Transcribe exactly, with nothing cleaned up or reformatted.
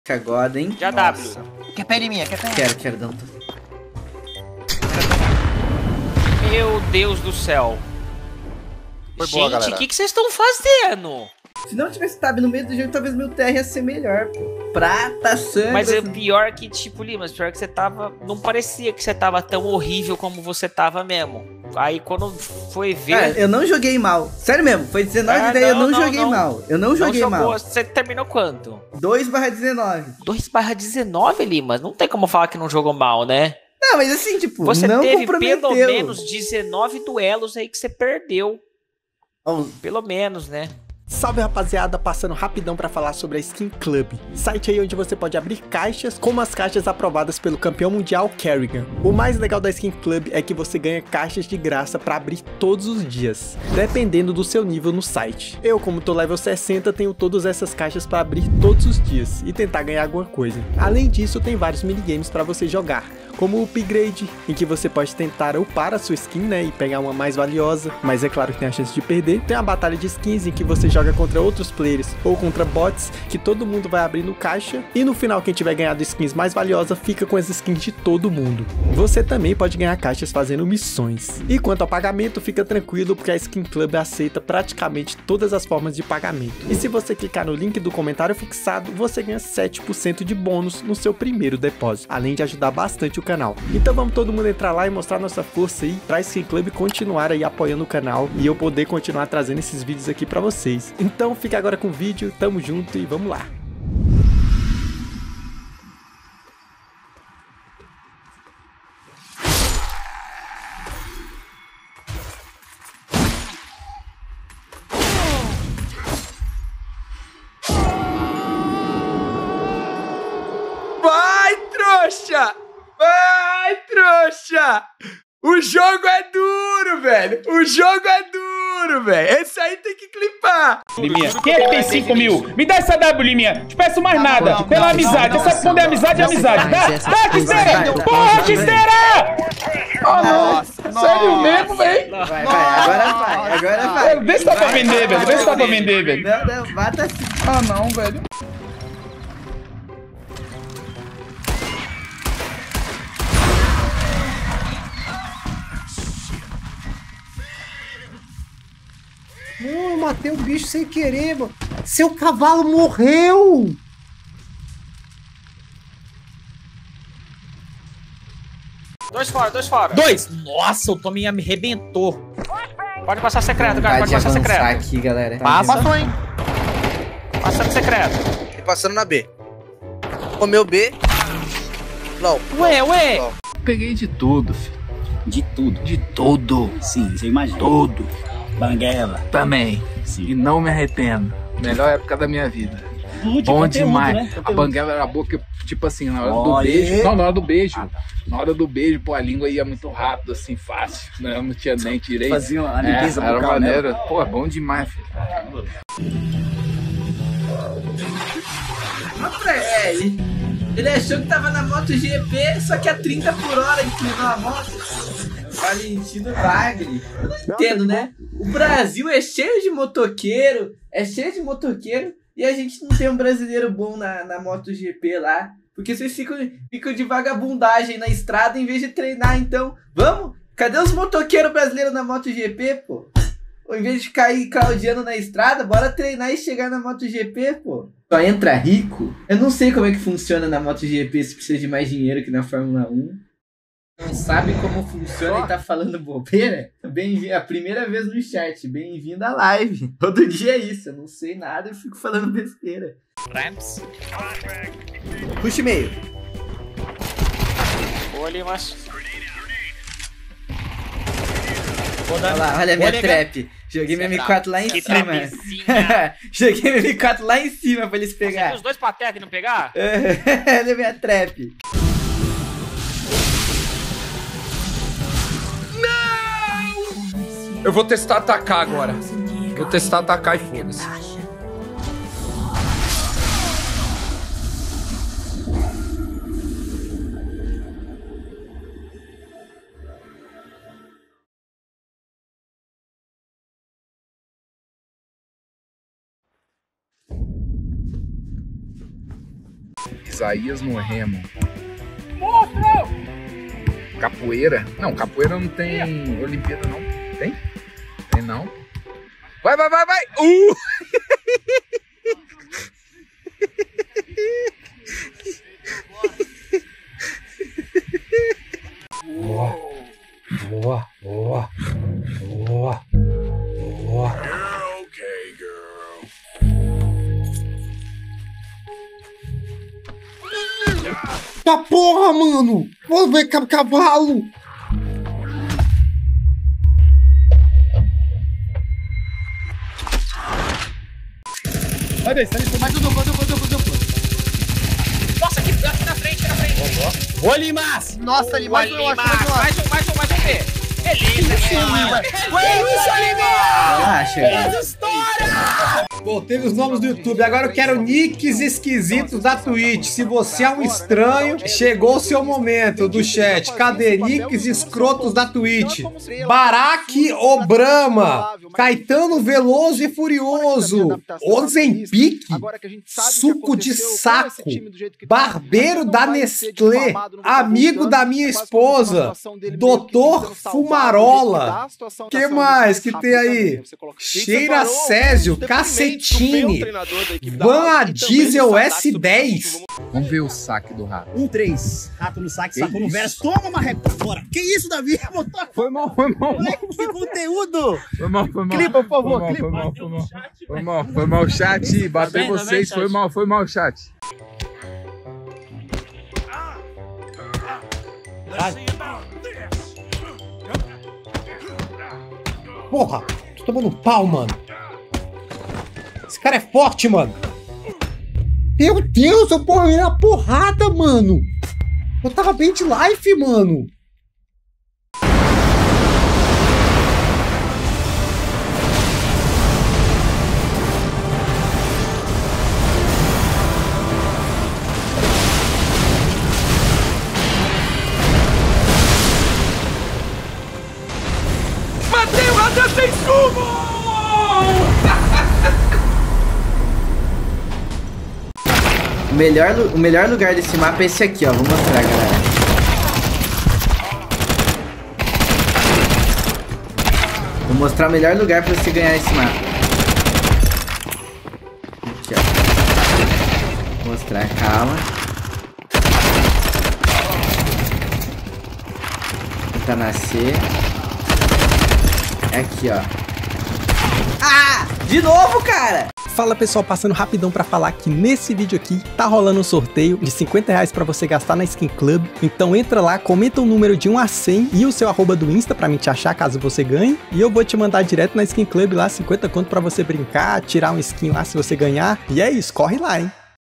Agora, hein? Já Nossa. W. Quer pele minha? Quer pele? Quero, quero, Danto. Meu Deus do céu. Foi boa, Gente, galera. o que que vocês estão fazendo? Se não tivesse tab no meio do jogo, talvez meu T R ia ser melhor, pô. Prata, sangue. Mas é pior que, tipo, Limas, pior que você tava... Não parecia que você tava tão horrível como você tava mesmo. Aí quando foi ver... Cara, eu não joguei mal. Sério mesmo, foi dezenove Ah, daí eu não, não, não, joguei não. mal. Eu não joguei jogou. mal. Você terminou quanto? dois barra dezenove. dois barra dezenove, Limas? Não tem como falar que não jogou mal, né? Não, mas assim, tipo, Você não teve comprometeu. pelo menos dezenove duelos aí que você perdeu. Oh, Pelo menos, né? Salve, rapaziada, passando rapidão para falar sobre a Skin Club, site aí onde você pode abrir caixas, como as caixas aprovadas pelo campeão mundial Kerrigan. O mais legal da Skin Club é que você ganha caixas de graça para abrir todos os dias, dependendo do seu nível no site. Eu, como tô level sessenta, tenho todas essas caixas para abrir todos os dias e tentar ganhar alguma coisa. Além disso, tem vários minigames para você jogar, como o Upgrade, em que você pode tentar upar a sua skin, né, e pegar uma mais valiosa, mas é claro que tem a chance de perder. Tem a batalha de skins, em que você joga contra outros players ou contra bots, que todo mundo vai abrir no caixa, e no final quem tiver ganhado skins mais valiosas fica com as skins de todo mundo. Você também pode ganhar caixas fazendo missões. E quanto ao pagamento, fica tranquilo, porque a Skin Club aceita praticamente todas as formas de pagamento. E se você clicar no link do comentário fixado, você ganha sete por cento de bônus no seu primeiro depósito, além de ajudar bastante o canal. Então vamos todo mundo entrar lá e mostrar nossa força aí, pra Skin Club continuar aí apoiando o canal e eu poder continuar trazendo esses vídeos aqui pra vocês. Então fica agora com o vídeo, tamo junto e vamos lá. Vai, trouxa! Vai, trouxa! O jogo é duro, velho! O jogo é duro, velho! Esse aí tem que clipar! Liminha, quem é que tem cinco mil? Me dá essa W, Liminha. Te peço mais nada. não, Pela não, amizade. não, Essa não, quando é não, amizade, é não, amizade. não, Dá, não, dá, Quisteira! não, Porra, não, Quisteira! Ah, nossa, sério mesmo, velho? vai, vai, agora vai, agora vai. Vê se dá pra vender, velho. Vê se dá pra vender, velho. Não, não, mata assim. Ah, não, velho. Não, eu matei o bicho sem querer, mano. Seu cavalo morreu! Dois fora, dois fora. Dois! Nossa, o Tommy me arrebentou. Pode passar secreto, cara. Pode Pode passar avançar secreto. aqui, galera. Passa. Passou, hein? Passando secreto. E passando na B. Comeu B. Não. Ué, ué. Peguei de tudo, filho. De tudo? De tudo. Sim, você imagina. Tudo. Banguela. Também. Sim. E não me arrependo. Melhor época da minha vida. Tudo, Bom conteúdo, demais. né? A banguela era boa, que, tipo assim, na hora Olha. do beijo. Não, na hora do beijo. Na hora do beijo, pô, a língua ia muito rápido, assim, fácil. Né? Eu não tinha dente direito. Fazia uma limpeza é, era bucal, maneiro. né? Pô, é bom demais, filho. É, ele, ele achou que tava na MotoGP, só que a trinta por hora inclinou a moto. Valentino Bagre. Eu não entendo, né? O Brasil é cheio de motoqueiro, é cheio de motoqueiro, e a gente não tem um brasileiro bom na, na MotoGP lá. Porque vocês ficam, ficam de vagabundagem na estrada em vez de treinar, então. Vamos? Cadê os motoqueiros brasileiros na MotoGP, pô? Ou em vez de cair claudiando na estrada, bora treinar e chegar na MotoGP, pô. Só entra rico? Eu não sei como é que funciona na MotoGP, se precisa de mais dinheiro que na Fórmula um. Não sabe como funciona e tá falando bobeira? Bem-vindo, a primeira vez no chat. Bem-vindo à live. Todo dia é isso, eu não sei nada e fico falando besteira. Ramps. Puxa meio. Boa, Limas. Olha lá, olha a minha Olha, trap. Joguei meu M quatro lá em Que cima. trapzinha. Joguei meu M quatro lá em cima pra eles Você viu pegar. os dois patetas e não pegar? Olha a minha trap. Eu vou testar atacar agora. Vou testar atacar e foda-se. Isaías no remo. Capoeira? Não, capoeira não tem Olimpíada, não. Tem? Tem não. Vai, vai, vai, vai! Uh! Boa, boa, boa, boa, boa. Tá porra, mano! Vou ver cavalo! Vai descendo, Mais um duplo, duplo, duplo, duplo. Nossa, aqui, aqui na frente, na frente. Ô, Limas! Nossa, ali, mais um, eu acho, mais um. Mais um, mais um, mais um B. Beleza, Relaxa. Botei os nomes do YouTube, agora eu quero nicks esquisitos da Twitch. Se você é um estranho, chegou o seu momento do chat. Cadê nicks escrotos da Twitch? Barack Obama, Caetano Veloso e Furioso, Ozempic, Suco de Saco, Barbeiro da Nestlé, Amigo da Minha Esposa, Doutor Fumarola. Que mais que tem aí? Cheira Césio, Cacetine, Van a Diesel S dez. Vamos ver o saque do rato. Um três. Rato no saque, sacou no verso. Toma uma régua fora. Que isso, Davi? Foi mal, foi mal. Moleque, que conteúdo. Foi mal, foi mal. Clipa, por favor, foi mal, clipa. Foi mal, foi mal. Foi mal, foi mal, chat. Bateu bem, tá vocês. bem, Foi chat. mal, foi mal, chat. Porra, tô tomando um pau, mano. Esse cara é forte, mano. Meu Deus, eu porra, na porrada, mano. Eu tava bem de life, mano. Matei o Radan sem sumo! O melhor, lu- o melhor lugar desse mapa é esse aqui, ó. Vou mostrar, galera. Vou mostrar o melhor lugar pra você ganhar esse mapa. Aqui, ó. Vou mostrar, calma. Tentar nascer. É aqui, ó. Ah! De novo, cara! Fala pessoal, passando rapidão pra falar que nesse vídeo aqui tá rolando um sorteio de cinquenta reais pra você gastar na Skin Club. Então entra lá, comenta o número de um a cem e o seu arroba do Insta pra mim te achar caso você ganhe. E eu vou te mandar direto na Skin Club lá, cinquenta conto pra você brincar, tirar um skin lá se você ganhar. E é isso, corre lá, hein?